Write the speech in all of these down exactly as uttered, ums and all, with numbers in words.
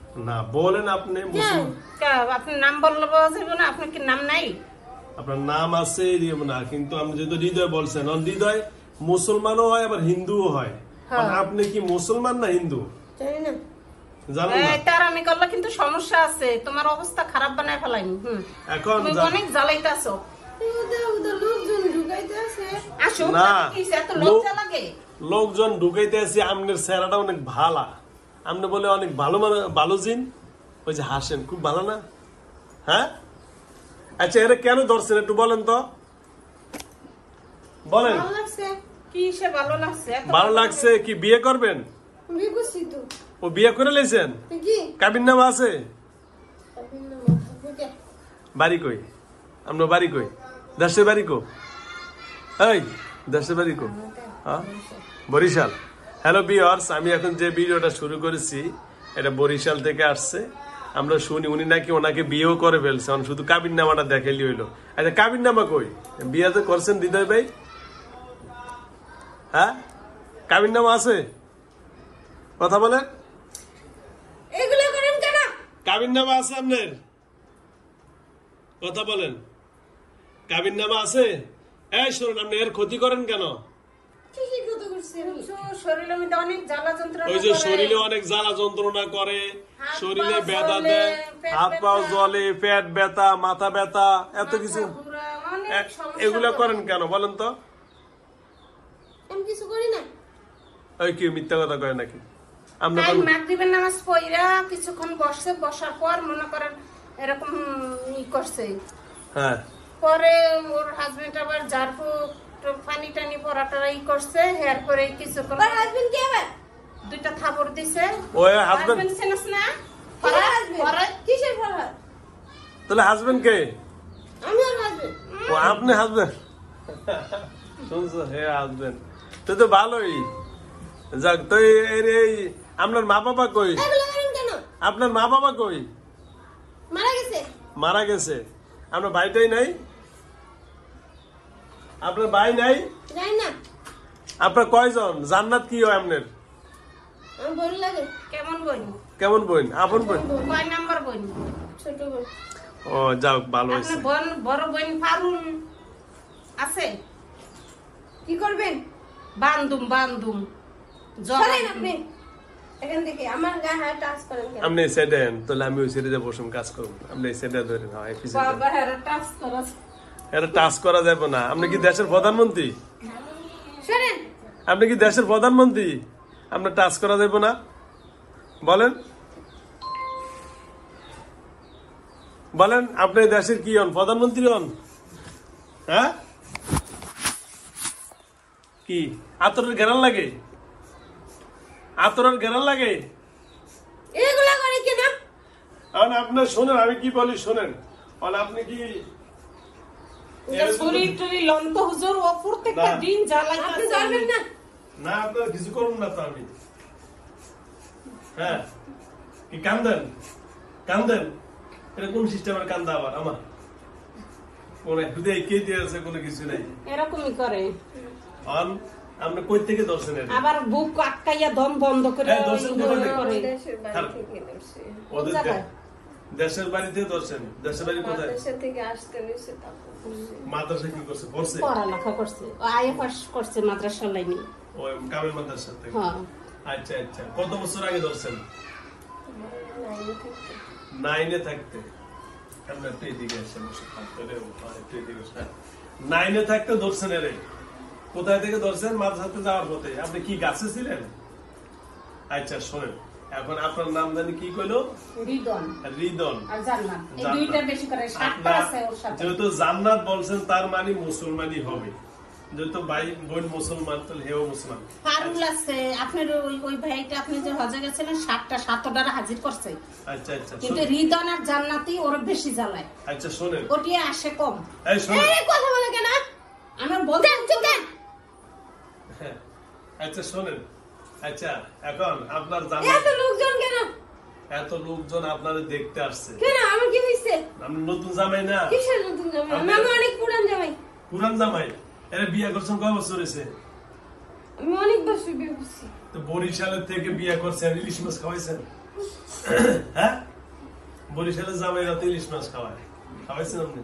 না বলেন আপনি আপনার নাম বললে বলবো না, আপনার কি নাম নাই? আপনার নাম আছে না, কিন্তু আপনি যেহেতু হৃদয় বলছেন, হৃদয় মুসলমানও হয় আবার হিন্দুও হয়। আপনি কি মুসলমান না হিন্দু? তার আমি করলে কিন্তু সমস্যা আছে, তোমার অবস্থা খারাপ বানায় ফেলাইনি। এখন অনেক জ্বালাইতেছো। লোকজন ঢুকাইতে আছে, আপনার চেহারাটা অনেক ভালো, আপনি বলে অনেক ভালো ভালো জিন, ওই যে হাসেন খুব ভালো না? হ্যাঁ আচ্ছা, এরা কেন ধরছেন একটু বলেন তো, বলেন। ভালো লাগছে কি? বিয়ে করবেন? ও বিয়ে করে লেছেন? কাবিন নামা আছে? বাড়ি কই? আমরা বাড়ি কই? দেশের বাড়ি কো? এই দেশের বাড়ি কো? হ্যাঁ বরিশাল। হ্যালো ভিউয়ার্স, আমি এখন যে ভিডিওটা শুরু করেছি এটা বরিশাল থেকে আসছে। আমরা শুনি উনি নাকি ওনাকে বিয়েও করে ফেলছে, শুধু কাবিন নামাটা দেখাইলি হইলো। আচ্ছা কাবিন নামা কই? বিয়ে তো করছেন হৃদয় ভাই? হ্যাঁ কাবিন নামা আছে? কথা বলেন। কাবিন নামা আছে আপনার? কথা বলেন। কাবিন নামা আছে? এই শুনুন, আপনি এর ক্ষতি করেন কেন? ওই যে শরীরে অনেক জ্বালা যন্ত্রণা করে, শরীরে ব্যথা দেয়, হাত পা জ্বলে, পেট ব্যথা, মাথা ব্যথা, এত কিছু, এগুলা করেন কেন বলেন তো? ওই কি মিথ্যা কথা কয় নাকি? মাগরিবের নামাজ পড়া কিছুক্ষণ বসে, বসার পর মনে করেন এরকম ই করছে। হ্যাঁ পরে ওর হাজবেন্ড আবার ঝাড়ফু পানি টানি পরাটা ই করছে, এরপরে কিছুক্ষণ হাজবেন্ড কি আবার দুইটা থাপড় দিছে। ওই হাজবেন্ড চেনস না? ফরহাদ কিসের ফরহাদ? তাহলে হাজবেন্ড কে? আমি ওর হাজবেন্ড। ও আপনি হাজবেন্ড? শুনছো হে হাজবেন্ড তো তো ভালোই। যাক তো এই আপনার মা বাবা কই? আপনার মা বাবা কই? মারা গেছে। মারা গেছে। আপনার ভাইটাই নাই? আপনার ভাই নাই? নাই না। আপনার কয়জন? জান্নাত কি হয় আপনার? আমার বোন লাগে। কেমন বোন? কেমন বোন? আপন বোন? কয় নাম্বার বোন? ছোট বোন। ও যাও ভালো হইছে। আপনার বোন বড় বোন ফারুন আছে? কি করবেন? বান্দুম বান্দুম জলেন আপনি এখান থেকে আমার গায়ে হাত টাচ করেন কেন? আপনি সেডেন তাহলে আমি ওই সেডে বসুন কাজ করব। আপনি সেডে ধরে নাও এপিসোড। বাবা এর টাচ করা এর টাচ করা যাবে না। আপনি কি দেশের প্রধানমন্ত্রী? শুনেন, আপনি কি দেশের প্রধানমন্ত্রী? আপনি টাচ করা যাবে না বলেন? বলেন আপনি দেশের কি হন? প্রধানমন্ত্রী হন? হ্যাঁ কি আতরের ঘেরান লাগে? আতরের ঘেরান লাগে? এগুলা করে কি না? আর আপনি শুনেন আমি কি বলি শুনেন। আর আপনি কি শরীর টরি লন্ত হুজুর ও প্রত্যেকটা দিন জ্বালাইতে আপনি জানেন না? না আপনারা কিছু করুন না তো আমি। হ্যাঁ কি কান্দেন? কান্দেন? এটা কোন সিস্টেমের কান্দা আবার আমার? কোনে হৃদয় কে দিয়েছে কোনো কিছু নাই। এরকমই করে। আম আমরা কই থেকে দর্শন এর আবার বুক আটকাইয়া দম বন্ধ করে দর্শন করে দেশের বাড়ি থেকে দর্শন। ওদের দেশের বাড়িতে দর্শন। দেশের বাড়ি কোথায়? দেশের থেকে আসতে হইছে তারপর মাদ্রাসা কি করছে? পড়ছে? পড়ালেখা করছে। ও আইএ পাস করছে মাদ্রাসা লাইনে। ও কামিল মাদ্রাসা থেকে। হ্যাঁ আচ্ছা আচ্ছা। কত বছর আগে দর্শন? নাইনে থাকতে। নাইনে থাকতে। আমরা তুই দিকে আসেন তাহলে তুই দিকে আসেন। নাইনে থাকতে দর্শন এর কোথায় থেকে দর্শন? মাদ্রাসাতে যাওয়ার পথে। আপনি কি গাছে ছিলেন? আচ্ছা শুনেন, এখন আপনার নাম জানি কি কইলো? রিদন। রিদন আর জান্নাত, এই দুইটা বেশি করে সাতটা আছে ওর সাথে। যেহেতু জান্নাত বলছেন তার মানে মুসলমানই হবে। যেহেতু ভাই বোন মুসলমান তাহলে হেও মুসলমান। ফারুল আছে আপনার ওই ওই ভাইটা আপনি যে হজে গেছিলেন সাতটা সাতটারা হাজির করছে। আচ্ছা আচ্ছা। কিন্তু রিদন আর জান্নাতি ওর বেশি জ্বালায়। আচ্ছা শুনেন, ওটি আসে কম। এই শুনেন, এই কথা বলে কেন? আমার বলতে চুপ দেন। আচ্ছা শুনেন, আচ্ছা এখন আপনার জানা এত লোকজন কেন? এত লোকজন আপনাদের দেখতে আসছে কেন? আমার কি হইছে? আপনি নতুন জামাই না? কিসের নতুন জামাই? আমি অনেক পুরান জামাই। পুরান জামাই? এর বিয়ে করছেন কয় বছর হয়েছে? আমি অনেক বছর বিয়ে করছি। তো বরিশালের থেকে বিয়ে করছেন, ইলিশ মাছ খাওয়াইছেন? হ্যাঁ বরিশালের জামাইরা তো ইলিশ মাছ খাওয়ায়, খাওয়াইছেন আপনি?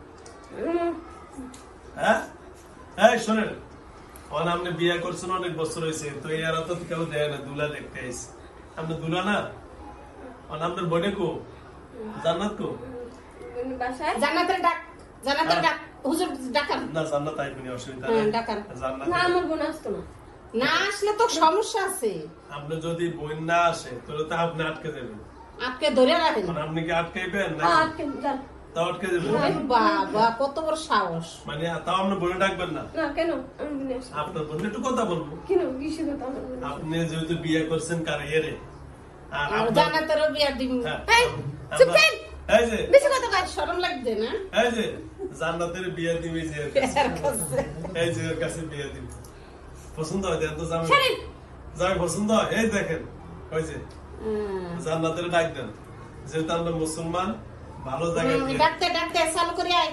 হ্যাঁ এই শোনেন, আমার আপনি বিয়ে করছেন অনেক বছর হয়েছে, তো এরা তো কেউ দেয় না, দুলা দেখতে আইছে। আপনি দুলা না, আপনার বোনে কো জান্নাত কো? জান্নাতের ডাক, জান্নাতের ডাক, হুজুর ডাকান না জান্নাত আইবনি, অসুবিধা হ্যাঁ, নেই। ডাকান। জান্নাত না আমার বোন আসতো না। না আসলে তো সমস্যা আছে, আপনি যদি বোন না আসে তাহলে তো আপনি আটকে যাবেন। আপনি ধরে রাখেন। মানে আপনি কি আটকাইবেন না? আর কে যান। তাও আটকে যাবেন বাবা কত বড় সাহস! মানে তাও আপনি বোনে ডাকবেন না? না কেন আমি বোন আসতো। আপনার বোনে একটু কথা বলবো। কেন কিসের কথা আমার বোন? আপনি যেহেতু বিয়ে করছেন কারিয়ারে, আর আর আপনার- জান্নাতেরও বিয়া দিন। হ্যাঁ, এই, আমরা- চুপ থাক। এই যে বেশি কথা কয়, শরম লাগছে না? এই যে জান্নাতের বিয়ে দিবি যে এর কাছে। এর কাছে। এই যে এর কাছে বিয়ে দিবি, পছন্দ হয় দেন তো জামাই? সরেন। জামাই পছন্দ হয়? এই দেখেন ওই যে হুম। জান্নাতের ডাক দেন, যেহেতু আমরা মুসলমান, ভালো জায়গায় হুম, বিয়ে- ডাকতে ডাকতে চালু করে আয়।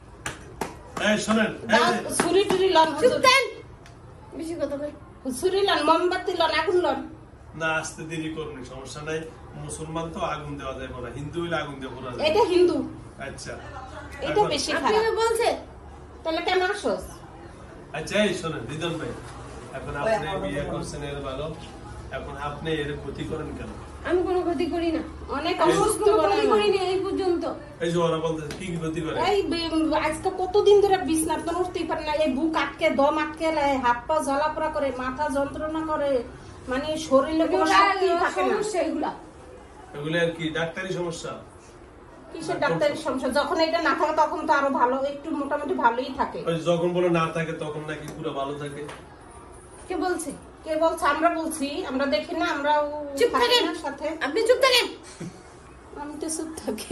এই শোনেন, এই দাও, যে ছুরি টুরি লন চুপ হুজুর। থাক। বেশি কথা কই। ছুরি লন, মোমবাতি লন, আগুন লন। না আসতে দেরি করুন, সমস্যা নাই। মুসলমান তো আগুন দেওয়া যায় না, হিন্দু হইলে আগুন দিয়ে পোড়া যায়। এটা হিন্দু, আচ্ছা এটা এখন- বেশি আপনি খারাপ। বলছেন তাহলে কেন আসোস? আচ্ছা এই শোনেন রিদন ভাই, এখন আপনি বিয়ে করছেন এর ভালো, এখন আপনি এর ক্ষতি করেন কেন? আমি কোনো ক্ষতি করি না। অনেক আমি অসুস্থ কোনো বলে ক্ষতি না। করিনি এই পর্যন্ত। এই যে ওরা বলতেছে কি কি ক্ষতি করে? এই বে- আজকে কতদিন ধরে বিছনার তো উঠতেই পারে না, এই বুক আটকে, দম আটকে, লাই, হাত পা জ্বালাপোড়া করে, মাথা যন্ত্রণা করে, মানে শরীরে কোনো এগুলা শক্তি থাকে না। সমস্যা এগুলা। এগুলো আর কি ডাক্তারি সমস্যা? কিসের ডাক্তারের সমস্যা? যখন এটা না থাকে তখন তো আরো ভালো, একটু মোটামুটি ভালোই থাকে। ওই যখন বলে না থাকে তখন নাকি পুরো ভালো থাকে? কে বলছে? কে বলছে? আমরা বলছি, আমরা দেখি না, আমরা চুপ থাকেন। সাথে। আপনি চুপ থাকেন। আমি তো চুপ থাকি।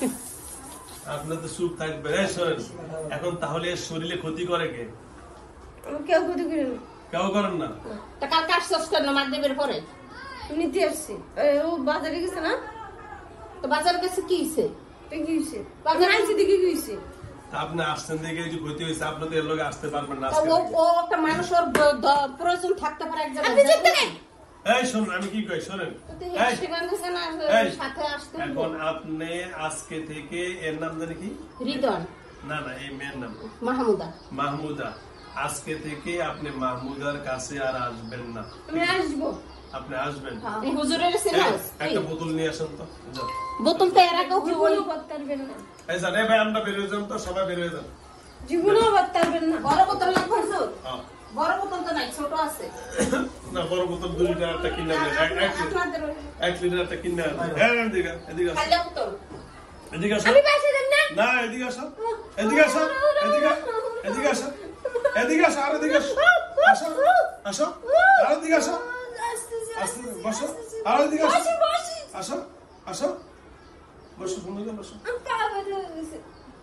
আপনার তো সুখ থাকবে। এই শোনেন, এখন তাহলে এর শরীরে ক্ষতি করে কে? আমি কেউ ক্ষতি করি না। কেউ করেন না? তা কালকে আসছস কেন মাগরিবের পরে? নিতে আসছি। এই, ও বাজারে গেছে না? তো বাজার কাছে কি হইছে? তো কি হয়েছে? বাজারে- বাজারে আনছি দেখে কি হয়েছে? তা আপনি আসছেন দেখে এই যে ক্ষতি হয়েছে, আপনি তো এর লগে আসতে পারবেন না তা আজকে ও থেকে। ও একটা মানুষ, ওর দ- দ- প্রয়োজন থাকতে পারে এক জায়গায়। আপনি চুপ থাকেন। এই শোনেন, আমি কি কই শোনেন, তুই এই, সেখান থেকে না এই, সাথে আসতে হইবো। এখন আপনি আজকে থেকে এর নাম জানি কি? হৃদয় না না, এই মেয়ের নাম মাহমুদা। মাহমুদা। আজকে থেকে আপনি মাহমুদার কাছে আর আসবেন না। আমি আসবো। আপনি আসবেন। এই হুজুরের এই, সিনাস একটা বোতল নিয়ে আসেন তো, যান। বোতল তো এর আগেও কি ওই জীবনও বাদ পারবেন না। এই যান, এই ভাই আমরা বের হয়ে যান তো, সবাই বের হয়ে যান। জীবনও বাদ পারবেন না। বড় বোতল লাগবে হুজুর? হ্যাঁ। বড় বোতল তো নাই, ছোট আছে। না বড় বোতল দুই লিটার একটা কিনে আনেন, এক- এক লিটার- আপনাদের ওই এক লিটার একটা কিনে আনেন। হ্যাঁ এদিকে এদিকে আসো, খালি বোতল। এদিকে আসো। আমি বাসে যাব না। না এদিকে আসো, এদিকে আসো, এদিকে এদিকে আসো, এদিকে আসো, আর এদিকে আসো, আসো আসো, আর এদিকে আসো, আসো বসো, আর এদিকে আসো, বসি, বসি। আসো আসো, বসো, সুন্দর করে বসো। আমি পা ব্যথা হয়ে গেছে।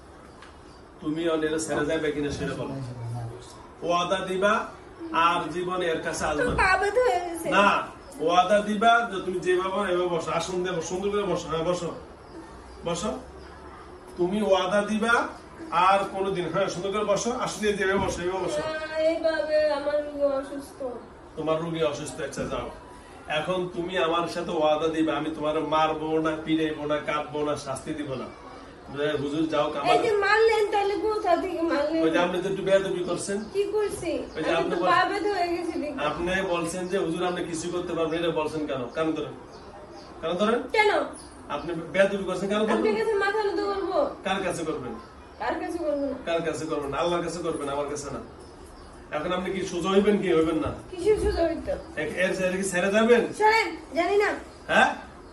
তুমি অনেক ছেড়ে যাবে কিনা সেটা বলো। ওয়াদা দিবা আর জীবনে এর কাছে আসবে না। পা ব্যথা হয়ে গেছে। না, ওয়াদা দিবা যে তুমি যেভাবে এভাবে বসো, আসন দিয়ে বসো, সুন্দর করে বসো, হ্যাঁ বসো বসো। তুমি ওয়াদা দিবা আর কোনোদিন, হ্যাঁ সুন্দর করে বসো, আসন দিয়ে যেভাবে বসো এভাবে বসো। না, এইভাবে আমার রোগী অসুস্থ। তোমার রোগী অসুস্থ, আচ্ছা যাও। এখন তুমি আমার সাথে ওয়াদা দিবা, আমি তোমার মারবো না, পিড়াইবো না, কাটবো না, শাস্তি দিব না। হুজুর যাও এই কামাল। যে মারলেন তাহলে কোথা থেকে মারলেন? ওই যে আপনি তো একটু বেয়াদবি করছেন। কি করছি? ওই যে আমি আপনি তো বল- পা ব্যথা হয়ে গেছে দেখি। আপনি বলছেন যে হুজুর আপনি কিছু করতে পারবেন, এটা বলছেন কেন? কেন ধরেন, কেন ধরেন? কেন? আপনি বেয়াদবি করছেন কেন আপনার ধরবেন? কাছে মাথা নত করবো? কার কাছে করবেন? কার কাছে করবো না? কার কাছে করবেন? আল্লাহর কাছে করবেন, আমার কাছে না। এখন আপনি কি সোজা হইবেন কি হইবেন না? কিসের সোজা হইতো? এক- এর ছেড়ে কি ছেড়ে যাবেন? শোনেন, জানি না। হ্যাঁ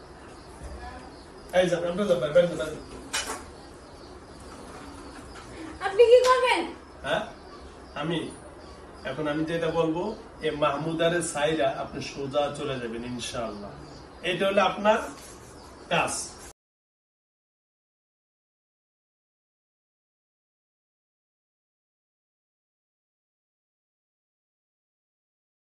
এই যান, আপনি যাবেন, বের হন। আপনি কি করবেন? হ্যাঁ আমি এখন আমি যেটা বলবো, এই মাহমুদারের সাইরা আপনি সোজা চলে যাবেন ইনশাআল্লাহ। এটা হলো আপনার কাজ।